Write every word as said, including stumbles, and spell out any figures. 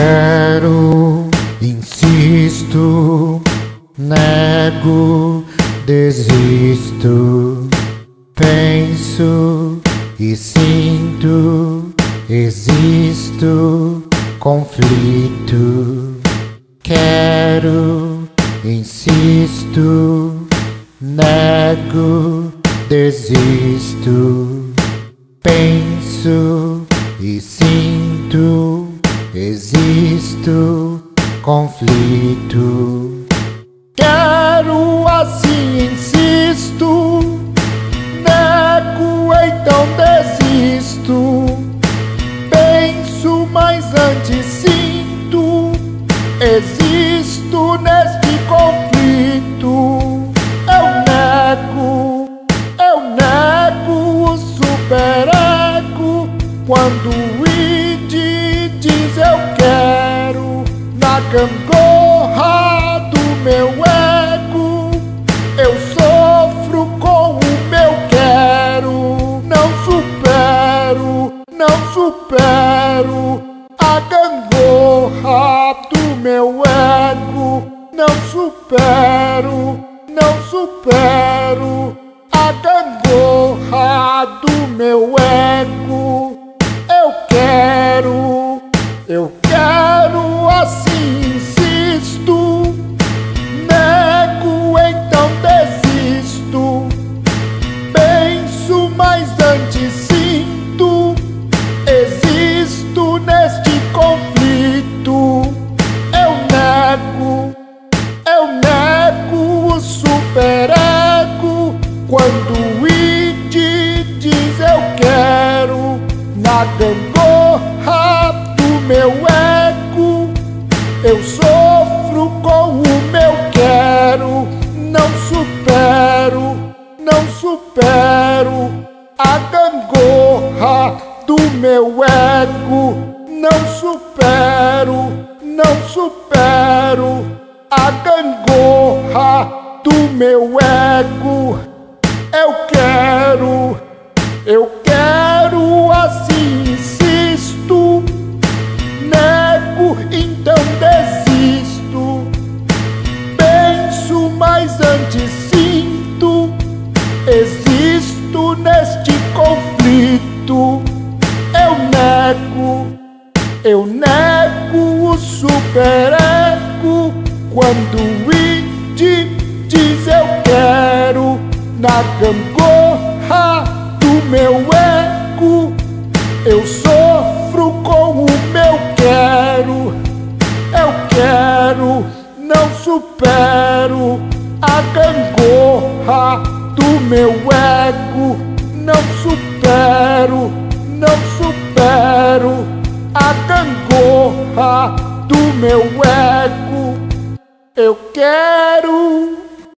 Quero, insisto, nego, desisto, penso e sinto, existo, conflito. Quero, insisto, nego, desisto, penso e sinto, existo, conflito. Quero, assim insisto, nego, então desisto, penso, mas antes sinto, existo neste conflito. Eu nego, eu nego o superego quando o id diz eu quero. Na gangorra do meu ego eu sofro com o meu quero. Não supero, não supero a gangorra do meu ego. Não supero, não supero a gangorra do meu ego. Eu quero, eu quero, assim insisto, nego, então desisto, penso, mas antes sinto, existo neste conflito. Eu nego, eu nego o superego quando o id diz eu quero. Na gangorra do meu ego eu sofro com o meu quero. Não supero, não supero a gangorra do meu ego. Não supero, não supero a gangorra do meu ego. Eu quero, eu quero, assim insisto, nego, então desisto, penso, mas antes sinto, existo neste conflito. Eu nego, eu nego o superego quando o id diz eu quero. Na gangorra do meu ego eu sofro com o meu quero. Eu quero, não supero a gangorra do meu ego. Não supero, não supero a gangorra do meu ego. Eu quero.